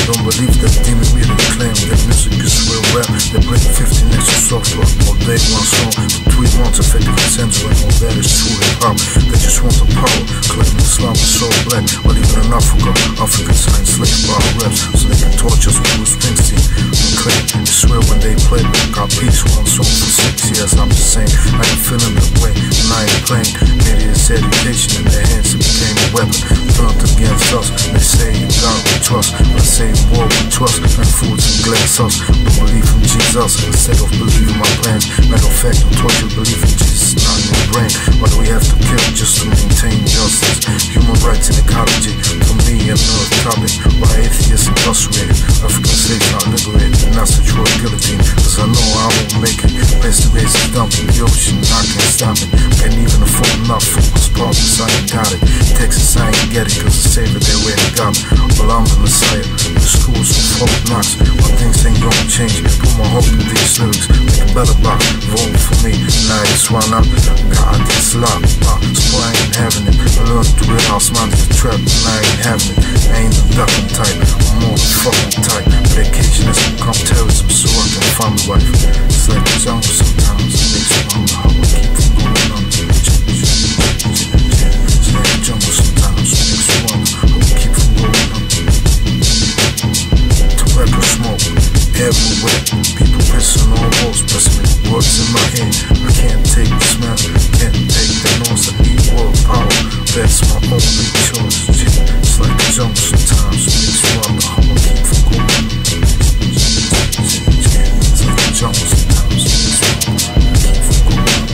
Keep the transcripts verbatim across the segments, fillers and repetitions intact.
don't believe that demon really claim that music is real rap. They play fifteen extra soft rock all day, one song for three months, effective censoring all that is true hip hop. They just want the power, claiming Islam is so black, while even in Africa, Africans are enslaved by our raps, so they can torture us with Bruce Springsteen. And claim it's real when they play, but got peace one song for six years. I'm just saying, I ain't feeling that way, and I ain't playing. Maybe it's education in their hands, it became a weapon turned against us. They say in God we trust, I say in war we trust, and foods and glass us. Don't believe in Jesus instead of believing my plans. Matter of fact, I told you believe in Jesus, not in your brain. Why do we have to kill just to maintain justice? Human rights and ecology, to me, another topic. Why atheists incarcerated, African slaves not liberated, and that's the true guillotine. Cause I know I won't make it. Best to raise a dump in the ocean, I can't stop it. Can't even afford enough for those problems, I ain't got it. Texas, I ain't get it, cause the savior they where they got me. Well, I'm the Messiah, the schools of folk knocks. But things ain't gonna change, put my hope in these lyrics. Make a better box, vote for me, now it's one up. God, it's locked, uh, so I ain't having it. I learned to realize man's the trap, and I ain't having it. I ain't the ducking type, I'm more the fucking type. Medication has become terrorism, so I can find my wife. It's like the jungle sometimes, it makes me wonder how I keep from going on. It's like the jungle sometimes, it makes me wonder how I keep from going on. Tobacco smoke everywhere, people pissing on walls, pressing words in my head. I can't take the smell, can't take the noise, I need world power, that's my only choice. It's like the jungle sometimes, it makes me wonder how I keep from going on. It's like the jungle sometimes, it makes me wonder how I keep from going on.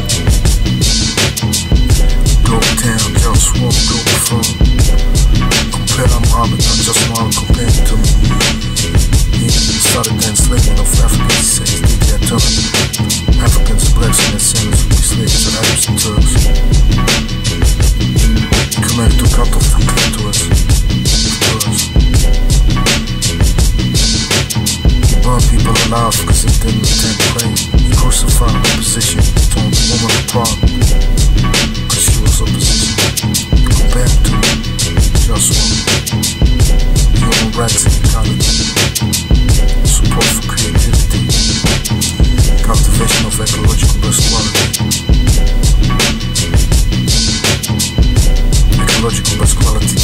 Globetown, JustWar, Globalfirm. Compare I'm Muhammad, I just want to compare it to me. He started the enslavement of Africans, he said he did their turn. Africans, blacks, and their sinners will be slaves and Arabs and Turks. He commanded to cut off the clitoris. He burned people alive because they didn't attend prayer. He crucified opposition, torn the woman apart because she was opposition. Compared to JustWar, human rights and ecology, support for creativity, cultivation of ecological best quality, ecological best quality